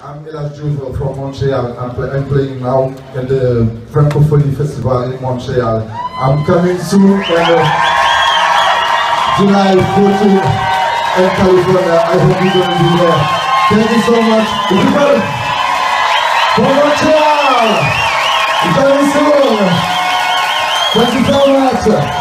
I'm Élage Diouf from Montreal. I'm playing now in the Francophonie Festival in Montreal. I'm coming soon on July 14th in California. I hope you're going to be there. Thank you so much. Everybody from Montreal! Coming soon! Thank you so much.